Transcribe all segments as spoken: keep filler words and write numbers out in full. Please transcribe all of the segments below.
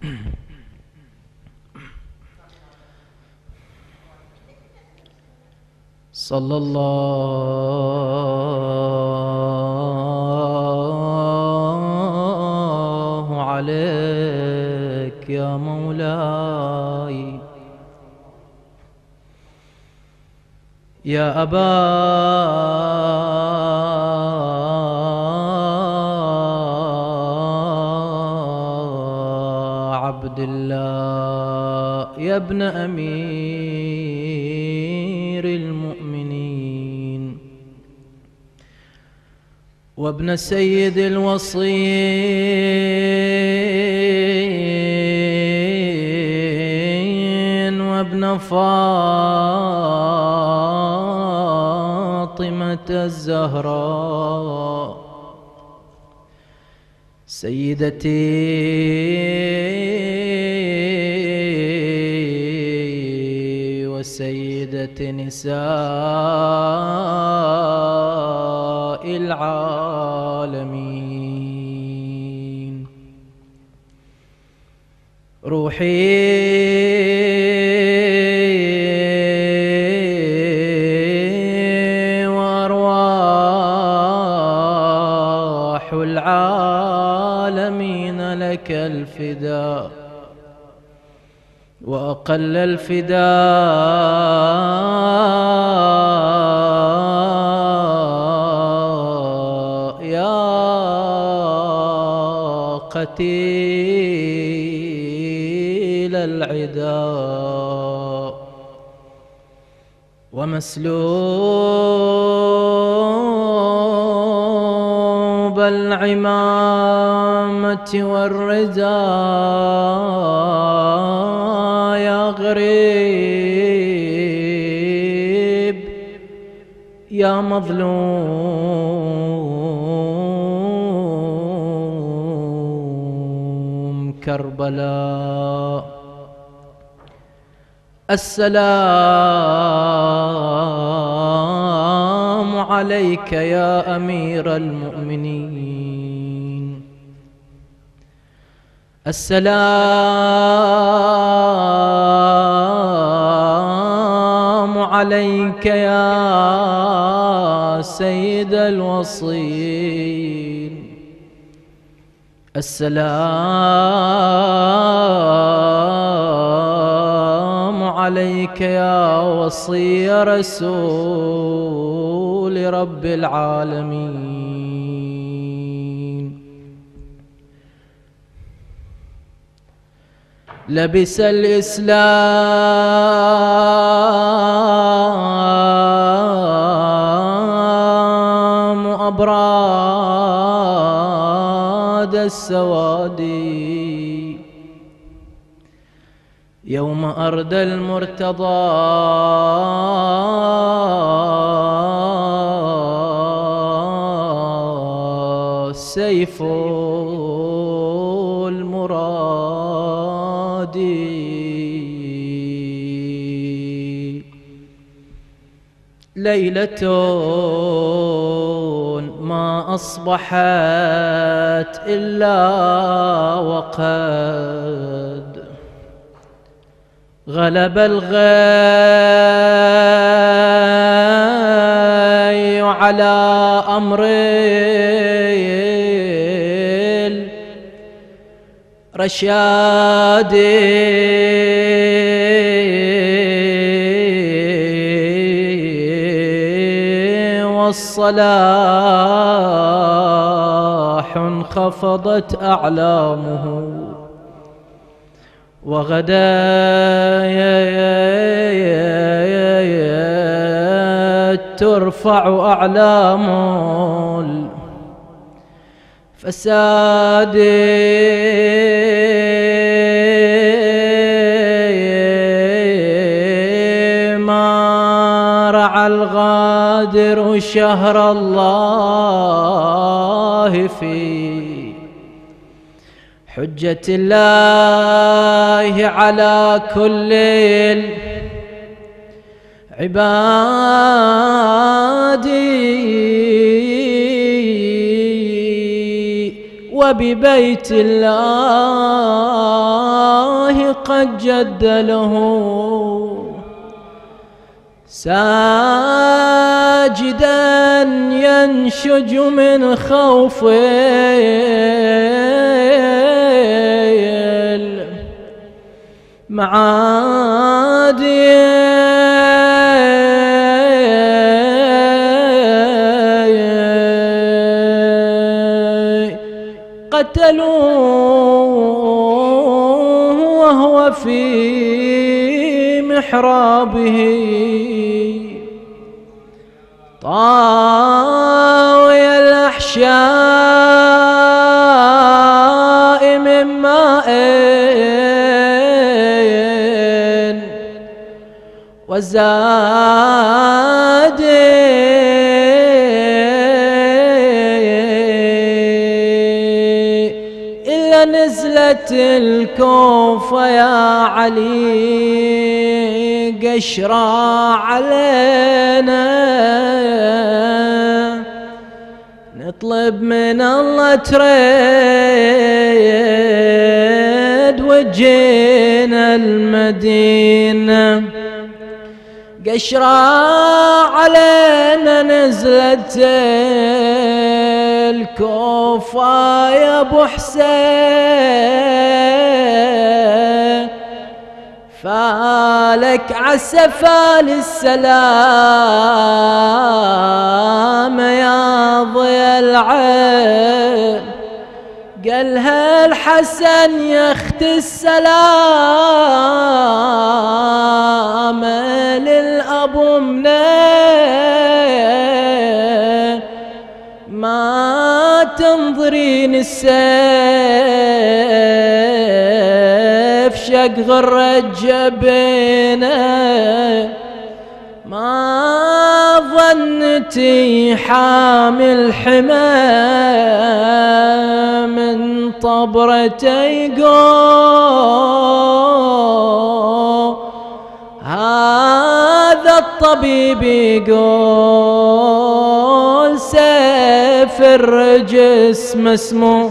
صلى الله عليك يا مولاي يا أبا عبد الله يا ابن أمير المؤمنين وابن سيد الوصيين وابن فاطمة الزهراء سيدتي وسيدة نساء العالمين روحي وأرواح العالمين لك الفداء وأقل الفداء يا قتيل العداء ومسلوب العمامة والرداء يا غريب يا مظلوم كربلاء السلام عليك يا أمير المؤمنين السلام عليك يا سيد الوصيين السلام عليك يا وصي رسول رب العالمين لبس الإسلام أبراد السوادي يوم أردى المرتضى سيف المراد ليلة ما أصبحت إلا وقد غلب الغي على أمر الرشاد والصلاح انخفضت أعلامه وغدا ترفع أعلام الفساد ما رعى الغادر شهر الله في حجة الله على كل العباد وببيت الله قد جد له ساجدا ينشج من خوف المعادي قتلوه وهو في محرابه طاوي الأحشاء من ماء وزاد إلا نزلت الكوفة يا علي قشرة علينا نطلب من الله تريد وجينا المدينة قشرة علينا نزلت الكوفة يا ابو حسين فالك عسفال السلام يا ضي العين قالها الحسن يا اختي السلام للأبو منين ما تنظرين السيف شق غرة جبينه ما ظنتي حامل حماه من طبرتي يقول هذا الطبيب يقول سيف الرجس مسموم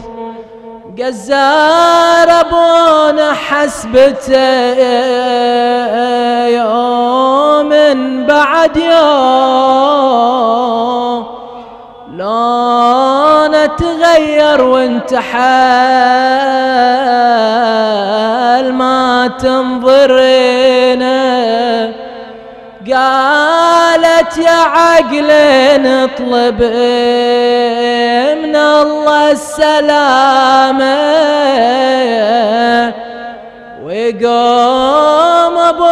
جزار ابونا حسبته يوم بعد يوم لونه تغير وانت حال ما تنظرينا قالت يا عقلي نطلب من الله السلامة ويقوم ابو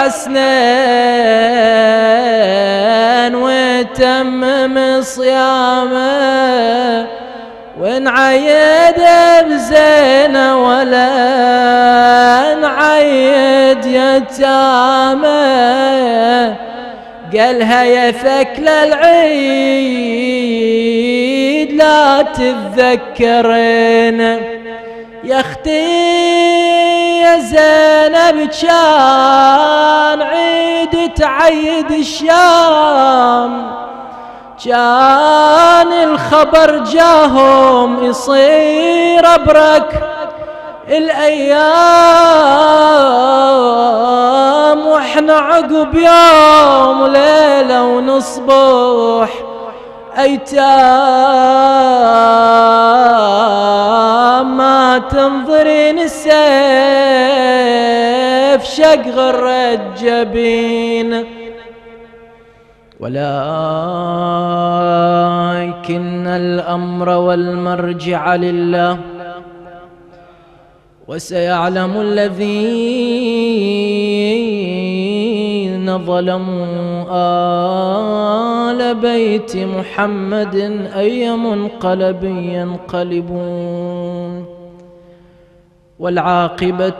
الحسنين ويتمم صيامه ونعيد بزينه ولا نعيد يتامه قالها يا ثكل العيد لا تتذكرين يا اختي يا زينب كان عيد تعيد الشام كان الخبر جاهم يصير ابرك الايام واحنا عقب يوم وليله ونصبح ايتام ما تنظرين السيف شق غرة جبين ولكن الأمر والمرجع لله وسيعلم الذين ظلموا آل بيت محمد أي منقلب ينقلبون والعاقبة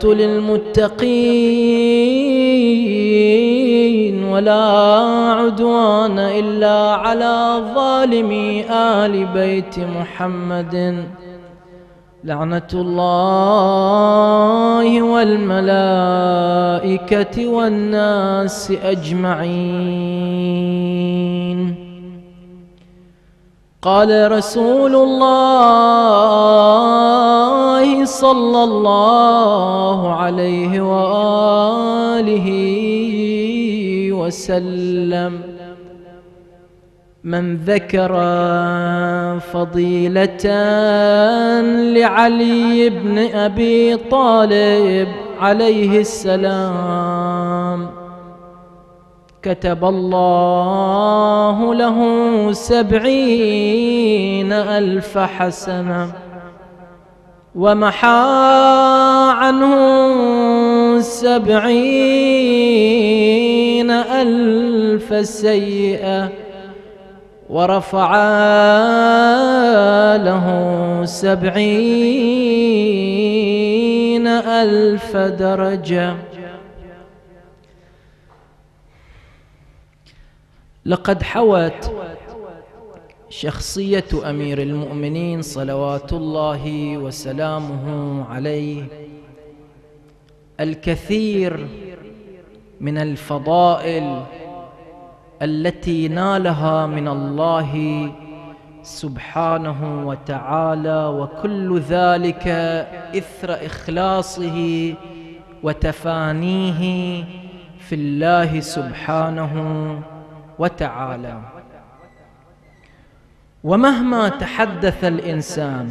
للمتقين ولا عدوان إلا على ظالمي آل بيت محمد لعنة الله والملائكة والناس أجمعين. قال رسول الله صلى الله عليه وآله وسلم: من ذكر فضيلة لعلي بن أبي طالب عليه السلام كتب الله له سبعين ألف حسنة ومحى عنه سبعين ألف سيئة ورفع له سبعين ألف درجة. لقد حوت شخصية أمير المؤمنين صلوات الله وسلامه عليه الكثير من الفضائل التي نالها من الله سبحانه وتعالى، وكل ذلك إثر إخلاصه وتفانيه في الله سبحانه وتعالى. ومهما تحدث الإنسان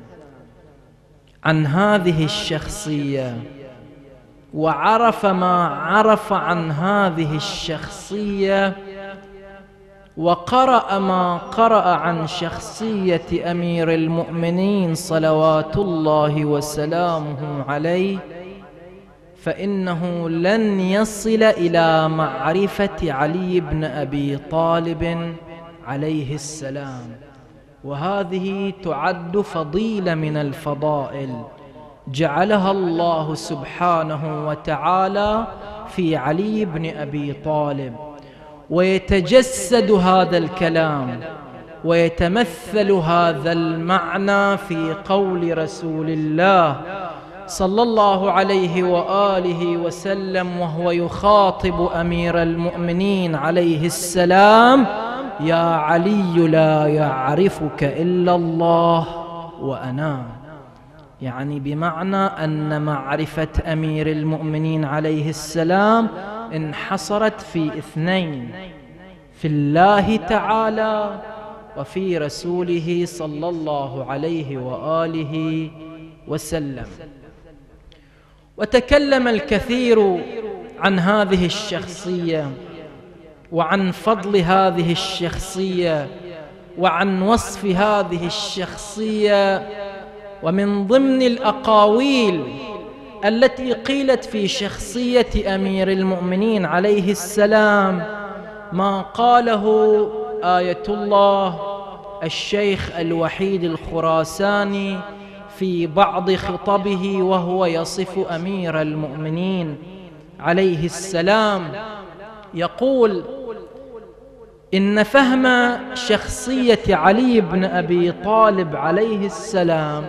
عن هذه الشخصية وعرف ما عرف عن هذه الشخصية وقرأ ما قرأ عن شخصية أمير المؤمنين صلوات الله وسلامه عليه، فإنه لن يصل إلى معرفة علي بن أبي طالب عليه السلام. وهذه تعد فضيلة من الفضائل جعلها الله سبحانه وتعالى في علي بن أبي طالب، ويتجسد هذا الكلام ويتمثل هذا المعنى في قول رسول الله صلى الله عليه وآله وسلم وهو يخاطب أمير المؤمنين عليه السلام: يا علي لا يعرفك إلا الله وأنا. يعني بمعنى أن معرفة أمير المؤمنين عليه السلام انحصرت في اثنين: في الله تعالى وفي رسوله صلى الله عليه وآله وسلم. وتكلم الكثير عن هذه الشخصية وعن فضل هذه الشخصية وعن وصف هذه الشخصية. ومن ضمن الأقاويل التي قيلت في شخصية أمير المؤمنين عليه السلام ما قاله آية الله الشيخ الوحيد الخراساني في بعض خطبه وهو يصف أمير المؤمنين عليه السلام، يقول: إن فهم شخصية علي بن أبي طالب عليه السلام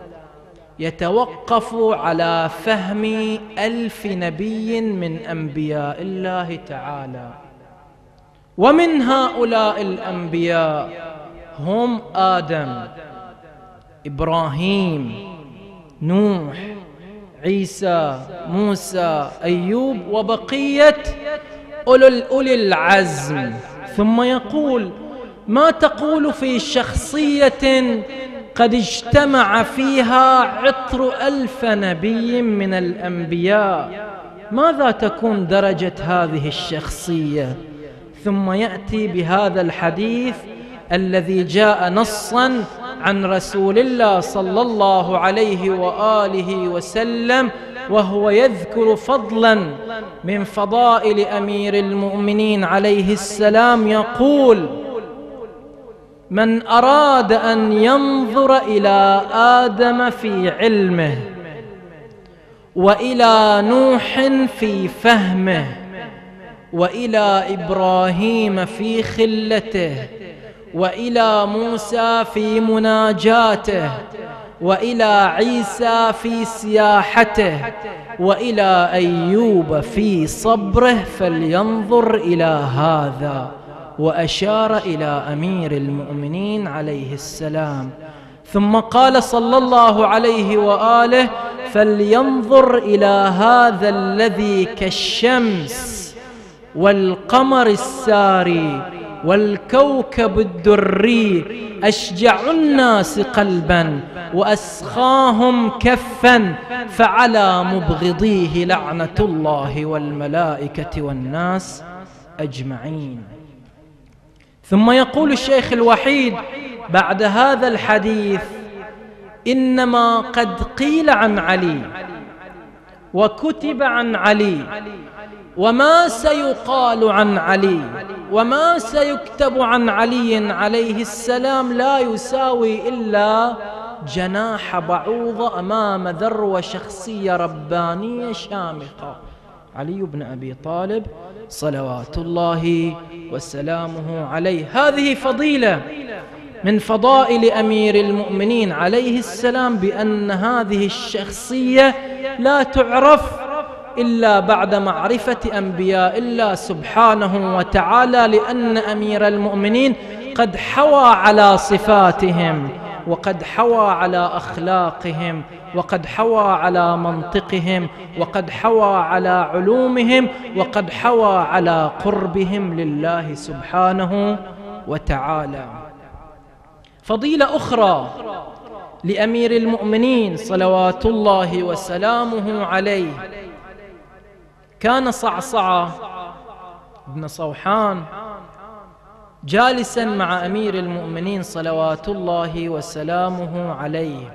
يتوقف على فهم ألف نبي من أنبياء الله تعالى، ومن هؤلاء الأنبياء هم آدم، إبراهيم، نوح، عيسى، موسى، أيوب، وبقية أولي العزم. ثم يقول: ما تقول في شخصية قد اجتمع فيها عطر ألف نبي من الأنبياء، ماذا تكون درجة هذه الشخصية؟ ثم يأتي بهذا الحديث الذي جاء نصا عن رسول الله صلى الله عليه وآله وسلم وهو يذكر فضلا من فضائل أمير المؤمنين عليه السلام، يقول: من أراد أن ينظر إلى آدم في علمه وإلى نوح في فهمه وإلى إبراهيم في خلته وإلى موسى في مناجاته وإلى عيسى في سياحته وإلى أيوب في صبره، فلينظر إلى هذا. وأشار إلى أمير المؤمنين عليه السلام. ثم قال صلى الله عليه وآله: فلينظر إلى هذا الذي كالشمس والقمر الساري والكوكب الدري، أشجع الناس قلبا وأسخاهم كفا، فعلى مبغضيه لعنة الله والملائكة والناس أجمعين. ثم يقول الشيخ الوحيد بعد هذا الحديث: إنما قد قيل عن علي وكتب عن علي، وما سيقال عن علي وما سيكتب عن علي عليه السلام لا يساوي إلا جناح بعوضة أمام ذروة شخصية ربانية شامخة، علي بن أبي طالب صلوات الله وسلامه عليه. هذه فضيلة من فضائل أمير المؤمنين عليه السلام، بأن هذه الشخصية لا تعرف إلا بعد معرفة أنبياء الله سبحانه وتعالى، لأن أمير المؤمنين قد حوى على صفاتهم، وقد حوى على أخلاقهم، وقد حوى على منطقهم، وقد حوى على علومهم، وقد حوى على قربهم لله سبحانه وتعالى. فضيلة أخرى لأمير المؤمنين صلوات الله وسلامه عليه: كان صعصعة بن صوحان جالسا مع أمير المؤمنين صلوات الله وسلامه عليه،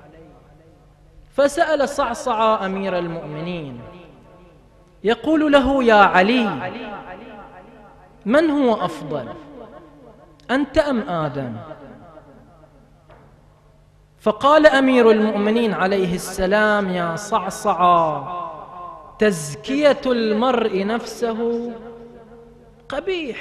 فسأل صعصعة أمير المؤمنين يقول له: يا علي، من هو أفضل، أنت أم آدم؟ فقال أمير المؤمنين عليه السلام: يا صعصعة، تزكية المرء نفسه قبيح،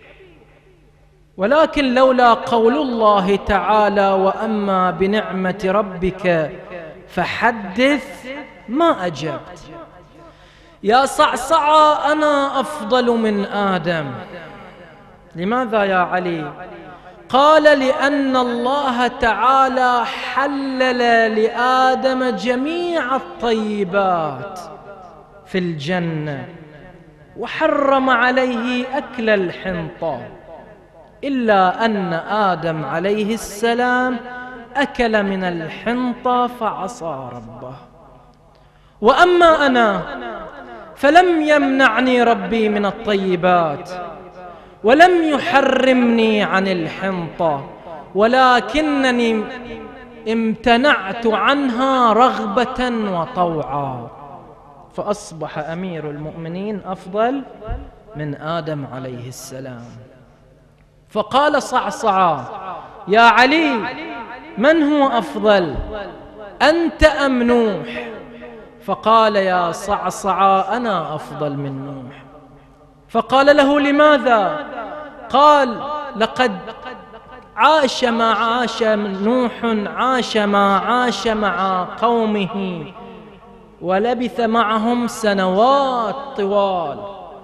ولكن لولا قول الله تعالى: وأما بنعمة ربك فحدث، ما أجبت. يا صعصعة، أنا أفضل من آدم. لماذا يا علي؟ قال: لأن الله تعالى حلل لآدم جميع الطيبات في الجنة، وحرم عليه أكل الحنطة، إلا أن آدم عليه السلام أكل من الحنطة فعصى ربه. وأما أنا فلم يمنعني ربي من الطيبات، ولم يحرمني عن الحنطة، ولكنني امتنعت عنها رغبة وطوعا، فأصبح أمير المؤمنين أفضل من آدم عليه السلام. فقال صعصعة: يا علي، من هو أفضل، أنت أم نوح؟ فقال: يا صعصعة، أنا أفضل من نوح. فقال له: لماذا؟ قال: لقد عاش ما عاش نوح، عاش ما عاش مع قومه، ولبث معهم سنوات طوال،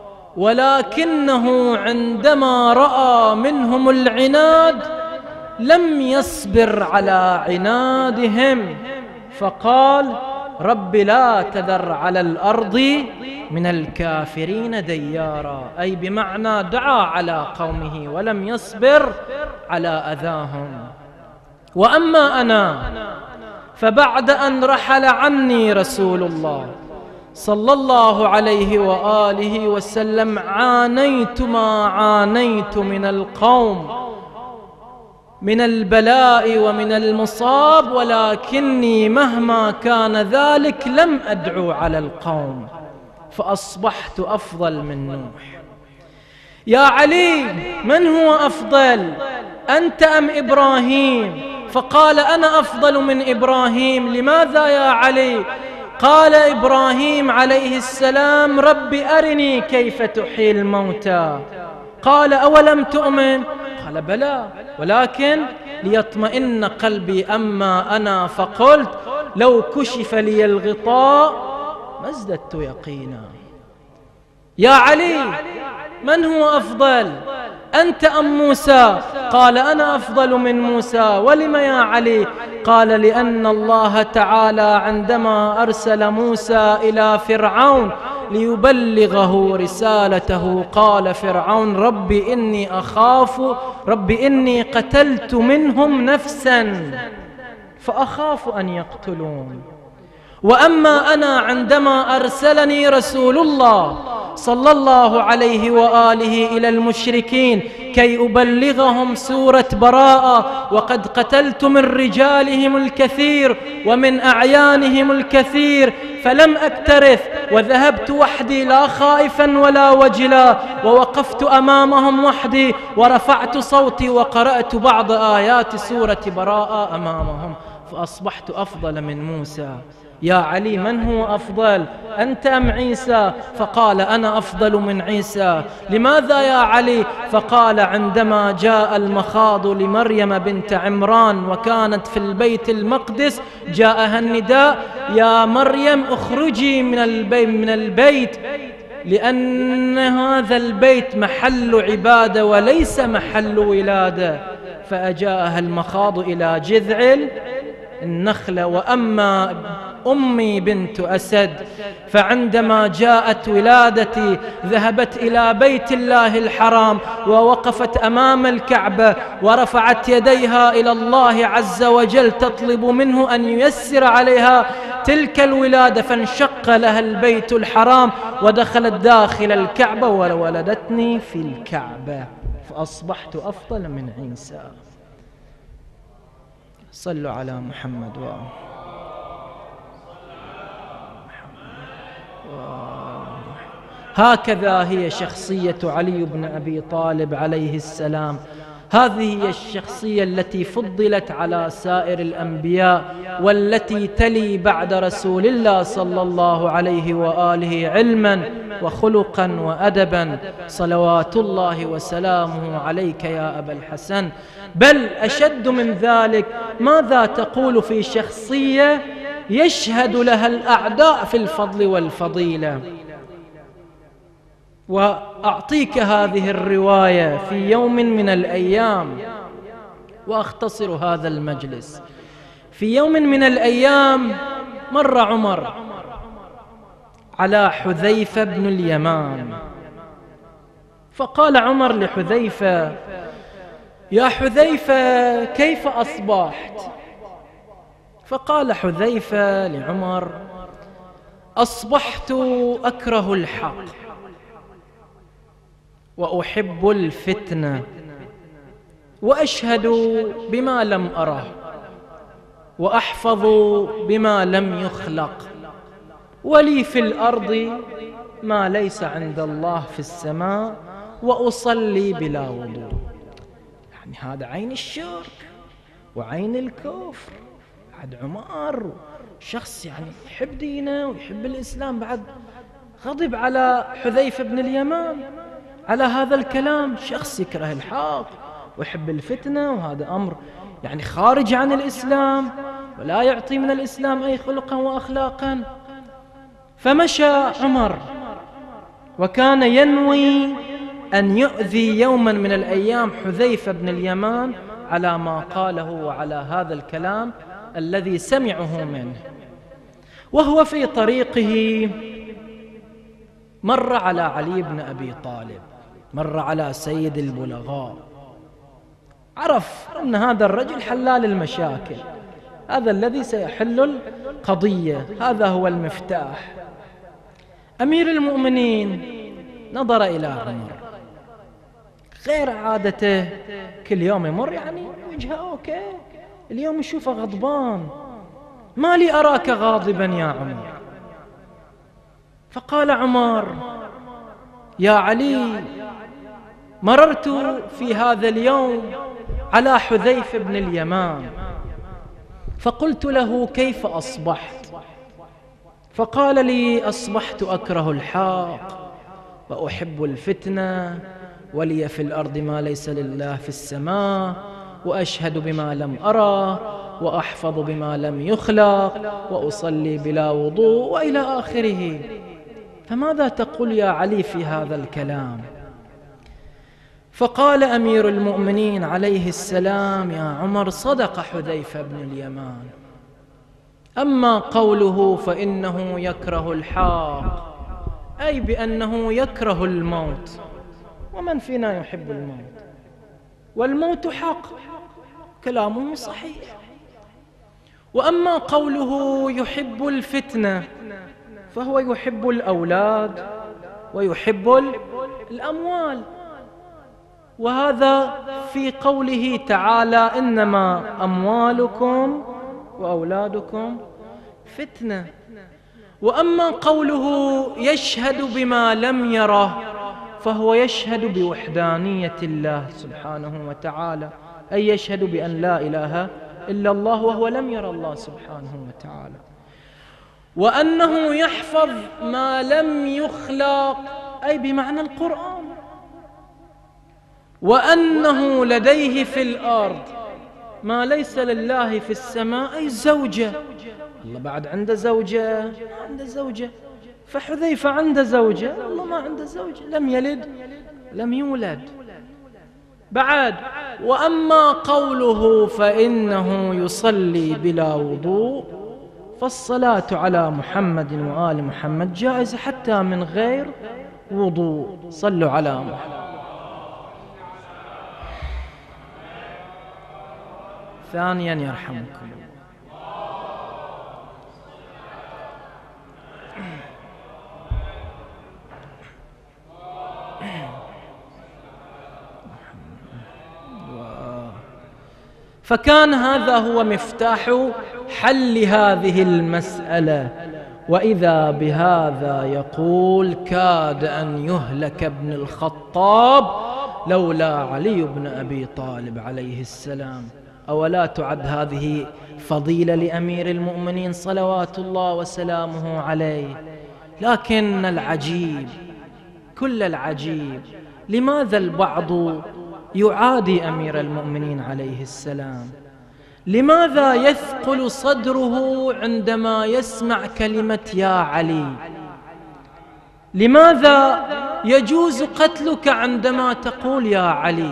ولكنه عندما رأى منهم العناد لم يصبر على عنادهم، فقال: رب لا تذر على الأرض من الكافرين ديارا، أي بمعنى دعا على قومه ولم يصبر على أذاهم. وأما أنا فبعد أن رحل عني رسول الله صلى الله عليه وآله وسلم عانيت ما عانيت من القوم من البلاء ومن المصاب، ولكني مهما كان ذلك لم أدعو على القوم، فأصبحت أفضل من نوح. يا علي، من هو أفضل، أنت أم إبراهيم؟ فقال: أنا أفضل من إبراهيم. لماذا يا علي؟ قال: إبراهيم عليه السلام: رب أرني كيف تحيي الموتى. قال: أولم تؤمن؟ قال: بلى، ولكن ليطمئن قلبي. أما أنا فقلت: لو كشف لي الغطاء ما ازددت يقينا. يا علي، من هو أفضل، أنت أم موسى؟ قال أنا أفضل من موسى. ولم يا علي؟ قال لأن الله تعالى عندما أرسل موسى إلى فرعون ليبلغه رسالته قال فرعون رب إني أخاف رب إني قتلت منهم نفسا فأخاف أن يقتلون. وأما أنا عندما أرسلني رسول الله صلى الله عليه وآله إلى المشركين كي أبلغهم سورة براءة وقد قتلت من رجالهم الكثير ومن أعيانهم الكثير فلم أكترث وذهبت وحدي لا خائفا ولا وجلا ووقفت أمامهم وحدي ورفعت صوتي وقرأت بعض آيات سورة براءة أمامهم فأصبحت أفضل من موسى. يا علي من هو أفضل، أنت أم عيسى؟ فقال أنا أفضل من عيسى. لماذا يا علي؟ فقال عندما جاء المخاض لمريم بنت عمران وكانت في البيت المقدس جاءها النداء يا مريم اخرجي من البيت, من البيت لأن هذا البيت محل عبادة وليس محل ولادة. فأجاءها المخاض إلى جذع النخلة. وأما أمي بنت أسد فعندما جاءت ولادتي ذهبت إلى بيت الله الحرام ووقفت أمام الكعبة ورفعت يديها إلى الله عز وجل تطلب منه أن ييسر عليها تلك الولادة فانشق لها البيت الحرام ودخلت داخل الكعبة وولدتني في الكعبة فأصبحت أفضل من عيسى. صلوا على محمد وآله. هكذا هي شخصية علي بن أبي طالب عليه السلام. هذه هي الشخصية التي فضلت على سائر الأنبياء والتي تلي بعد رسول الله صلى الله عليه وآله علما وخلقا وأدبا صلوات الله وسلامه عليك يا أبا الحسن. بل أشد من ذلك ماذا تقول في شخصية يشهد لها الأعداء في الفضل والفضيلة؟ وأعطيك هذه الرواية في يوم من الأيام وأختصر هذا المجلس. في يوم من الأيام مر عمر على حذيفة بن اليمان فقال عمر لحذيفة يا حذيفة كيف أصبحت؟ فقال حذيفة لعمر أصبحت أكره الحق وأحب الفتنة وأشهد بما لم أره وأحفظ بما لم يخلق ولي في الأرض ما ليس عند الله في السماء وأصلي بلا وضوء. يعني هذا عين الشرك وعين الكفر. بعد عمر شخص يعني يحب دينه ويحب الإسلام بعد غضب على حذيفة بن اليمان على هذا الكلام. شخص يكره الحق ويحب الفتنة وهذا أمر يعني خارج عن الإسلام ولا يعطي من الإسلام أي خلقا وأخلاقا. فمشى عمر وكان ينوي أن يؤذي يوما من الأيام حذيفة بن اليمان على ما قاله وعلى هذا الكلام الذي سمعه منه. وهو في طريقه مر على علي بن أبي طالب، مر على سيد البلغاء، عرف أن هذا الرجل حلال المشاكل، هذا الذي سيحل القضية، هذا هو المفتاح. أمير المؤمنين نظر إلى عمر غير عادته، كل يوم يمر يعني وجهه أوكي، اليوم يشوفه غضبان، ما لي أراك غاضبا يا عمر. فقال عمر يا علي مررت في هذا اليوم على حذيفة بن اليمان فقلت له كيف أصبحت؟ فقال لي أصبحت أكره الحق وأحب الفتنة ولي في الأرض ما ليس لله في السماء وأشهد بما لم أرى وأحفظ بما لم يخلق وأصلي بلا وضوء وإلى آخره. فماذا تقول يا علي في هذا الكلام؟ فقال أمير المؤمنين عليه السلام: يا عمر، صدق حذيفة بن اليمان، أما قوله فإنه يكره الحاق، أي بأنه يكره الموت، ومن فينا يحب الموت؟ والموت حق، كلامه صحيح. وأما قوله يحب الفتنة، فهو يحب الأولاد ويحب الأموال، وهذا في قوله تعالى: إنما أموالكم وأولادكم فتنة. وأما قوله يشهد بما لم يره، فهو يشهد بوحدانية الله سبحانه وتعالى، أي يشهد بأن لا إله إلا الله وهو لم ير الله سبحانه وتعالى. وأنه يحفظ ما لم يخلق، أي بمعنى القرآن. وأنه لديه في الأرض ما ليس لله في السماء، أي زوجة. الله بعد عنده زوجة، ما عنده زوجة. فحذيفة عنده زوجة، الله ما عنده زوجة، لم يلد لم يولد. بعد: وأما قوله فإنه يصلي بلا وضوء، فالصلاة على محمد وآل محمد جائزة حتى من غير وضوء. صلوا على محمد. ثانيا يرحمكم، فكان هذا هو مفتاح حل هذه المسألة. وإذا بهذا يقول: كاد أن يهلك ابن الخطاب لولا علي بن أبي طالب عليه السلام. أولا تعد هذه فضيلة لأمير المؤمنين صلوات الله وسلامه عليه؟ لكن العجيب، كل العجيب، لماذا البعض يعادي أمير المؤمنين عليه السلام؟ لماذا يثقل صدره عندما يسمع كلمة يا علي؟ لماذا يجوز قتلك عندما تقول يا علي؟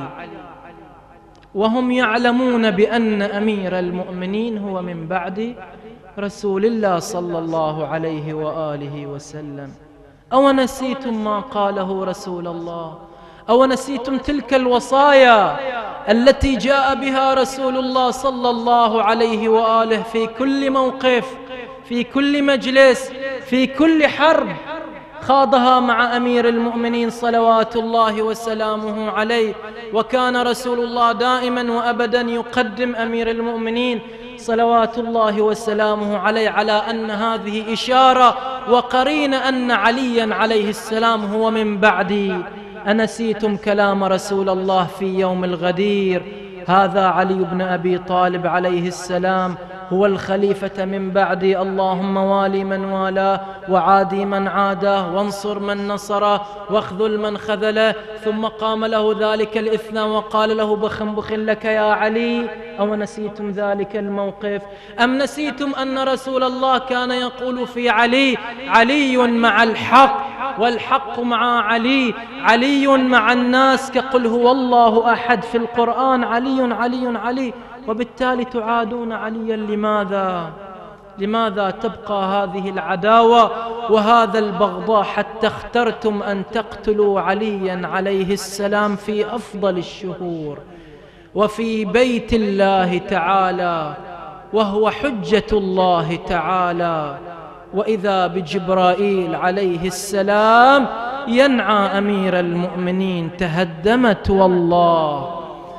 وهم يعلمون بأن أمير المؤمنين هو من بعد رسول الله صلى الله عليه وآله وسلم. أو نسيتم ما قاله رسول الله؟ أو نسيتم تلك الوصايا التي جاء بها رسول الله صلى الله عليه وآله في كل موقف، في كل مجلس، في كل حرب خاضها مع أمير المؤمنين صلوات الله وسلامه عليه؟ وكان رسول الله دائما وأبدا يقدم أمير المؤمنين صلوات الله وسلامه عليه على أن هذه إشارة وقرينة أن عليا عليه السلام هو من بعدي. أنسيتم كلام رسول الله في يوم الغدير: هذا علي بن أبي طالب عليه السلام هو الخليفة من بعدي، اللهم والي من والاه وعادي من عاداه وانصر من نصره واخذل من خذله. ثم قام له ذلك الاثنى وقال له: بخ بخ لك يا علي. أو نسيتم ذلك الموقف؟ أم نسيتم أن رسول الله كان يقول في علي: علي مع الحق والحق مع علي، علي مع الناس كقل هو الله أحد في القرآن، علي علي علي. وبالتالي تعادون عليا. لماذا؟ لماذا تبقى هذه العداوة وهذا البغضاء حتى اخترتم أن تقتلوا عليا عليه السلام في أفضل الشهور وفي بيت الله تعالى وهو حجة الله تعالى؟ وإذا بجبرائيل عليه السلام ينعى أمير المؤمنين: تهدمت والله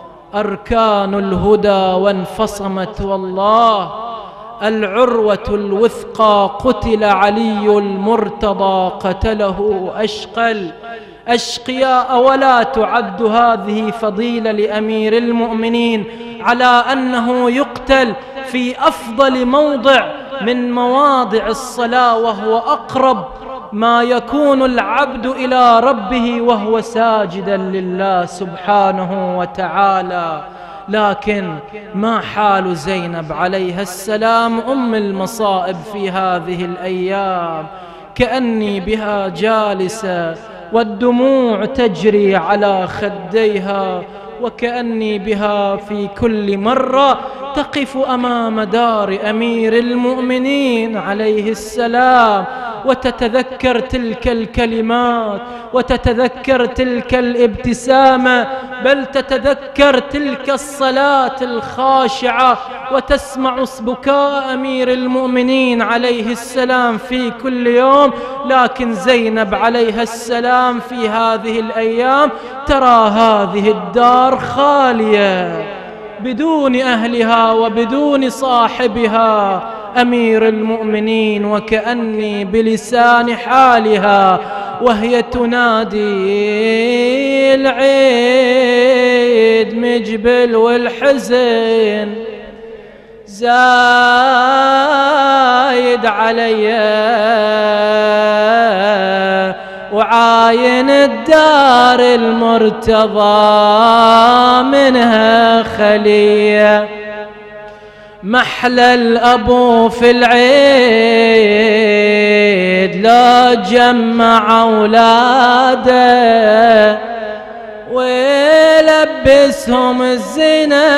أركان الهدى وانفصمت والله العروة الوثقى، قتل علي المرتضى قتله أشقل أشقياء. ولا تعد هذه فضيلة لأمير المؤمنين على أنه يقتل في أفضل موضع من مواضع الصلاة، وهو أقرب ما يكون العبد إلى ربه وهو ساجدا لله سبحانه وتعالى. لكن ما حال زينب عليها السلام أم المصائب في هذه الأيام؟ كأني بها جالسة والدموع تجري على خديها، وكأني بها في كل مرة تقف أمام دار أمير المؤمنين عليه السلام، وتتذكر تلك الكلمات، وتتذكر تلك الابتسامة، بل تتذكر تلك الصلاة الخاشعة، وتسمع بكاء أمير المؤمنين عليه السلام في كل يوم. لكن زينب عليها السلام في هذه الأيام ترى هذه الدار خالية بدون أهلها وبدون صاحبها أمير المؤمنين، وكأني بلسان حالها وهي تنادي العيد مجبل والحزن زايد علي، وعاين الدار المرتضى منها خلية. محلى الأبو في العيد لا جمع أولاده ويلبسهم الزنا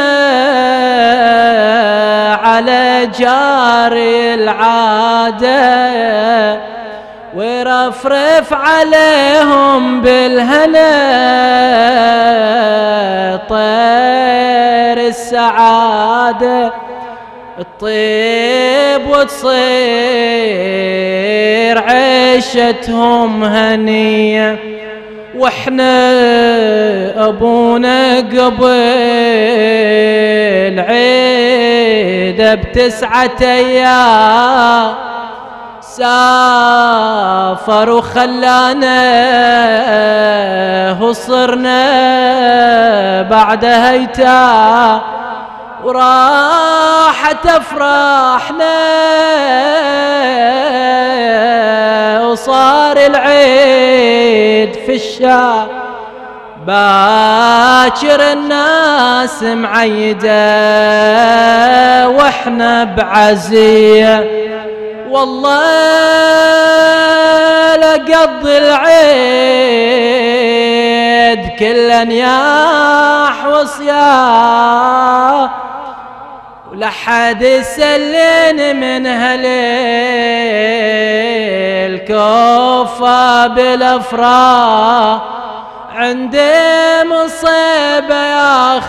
على جاري العادة، ويرفرف عليهم بالهنا طير السعادة الطيب، وتصير عيشتهم هنية. واحنا ابونا قبل عيده بتسعة ايام سافر وخلانا وصرنا بعدها ايتام، وراحت افراحنا وصار العيد في الشام باكر الناس معيدة واحنا بعزية. والله لقضي العيد كل نياح وصياح، ولحد يسلن من هالكوفة بالافراح. عندي مصيبة يا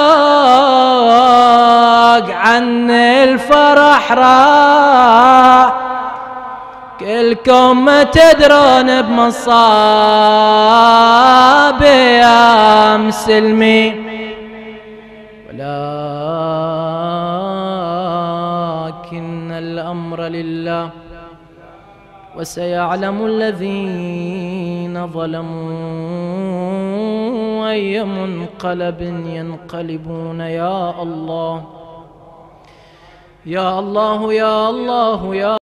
خلق عن الفرح راح، كلكم ما تدرون بمصاب يا مسلمين، ولكن الأمر لله وسيعلم الذين ظلموا أي منقلب ينقلبون. يا الله يا الله يا الله يا